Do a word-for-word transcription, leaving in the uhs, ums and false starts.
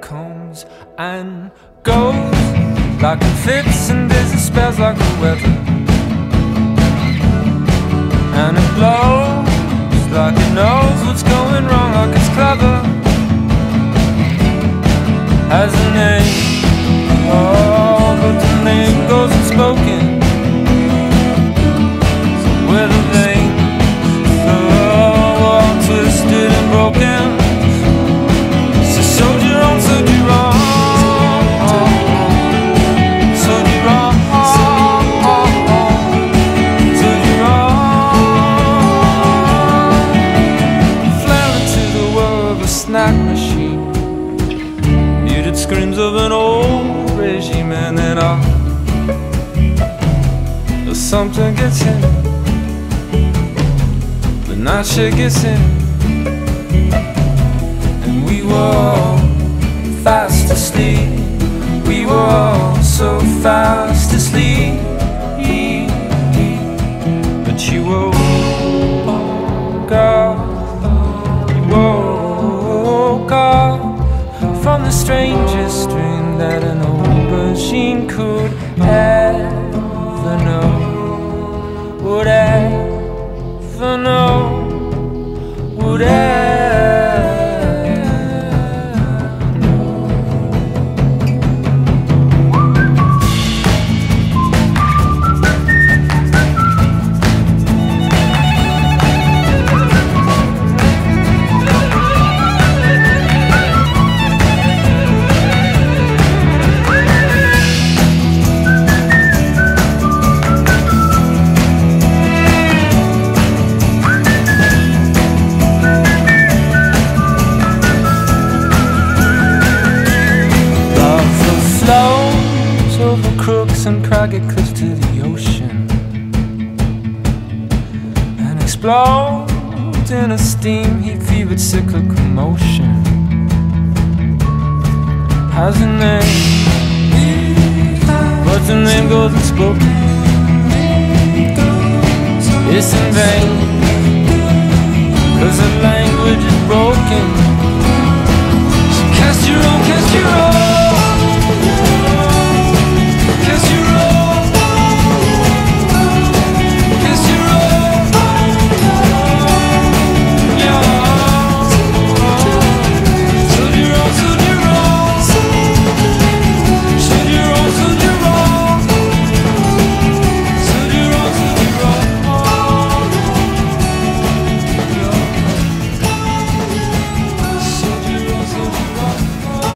comes and goes, like it fits and disappears like the weather. And it blows like it knows what's going wrong, like it's clever. Has a name, oh, but the name goes unspoken. So where the veins, oh, all twisted and broken. So soldier on, soldier on, soldier on, soldier on. Flare into the world of a snack machine, muted screams of an old regime, and then ah, oh, something gets in, the night shit gets in, and we were all fast asleep. We were all so fast asleep, but you woke up, you woke up from the strangest dream that an old machine could ever know, would ever know, would ever. And craggy cliffs to the ocean, and explodes in a steam heat fevered cyclical motion. Has a name, but the name goes unspoken. It's in vain, 'cause the language is broken.